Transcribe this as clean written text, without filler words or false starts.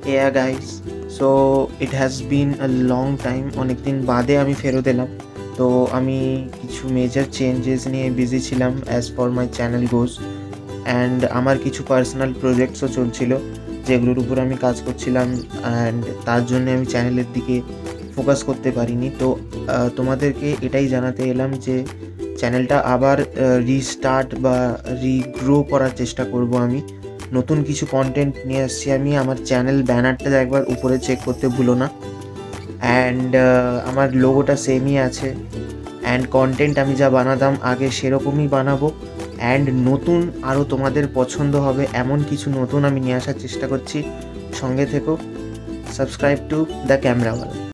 Yeah guys, so it has been a long time, অনেক দিন বাদে আমি ফেরত এলাম। তো আমি কিছু মেজর চেঞ্জেস নিয়ে বিজি ছিলাম as for my channel goes, and আমার কিছু পার্সোনাল প্রজেক্টসও চলছিল যেগুলোর উপর আমি কাজ করছিলাম, অ্যান্ড তার জন্য আমি চ্যানেলের দিকে ফোকাস করতে পারিনি। তো তোমাদেরকে এটাই জানাতে এলাম যে চ্যানেলটা আবার রিস্টার্ট বা রিগ্রো করার চেষ্টা করব। আমি নতুন কিছু কন্টেন্ট নিয়ে আসছি। আমি আমার চ্যানেল ব্যানারটা একবার উপরে চেক করতে ভুলো না, অ্যান্ড আমার লোগোটা সেমই আছে, অ্যান্ড কন্টেন্ট আমি যা বানাতাম আগে সেরকমই বানাবো, অ্যান্ড নতুন আরও তোমাদের পছন্দ হবে এমন কিছু নতুন আমি নিয়ে আসার চেষ্টা করছি। সঙ্গে থেকো। Subscribe to the ক্যামেরাওয়ালা।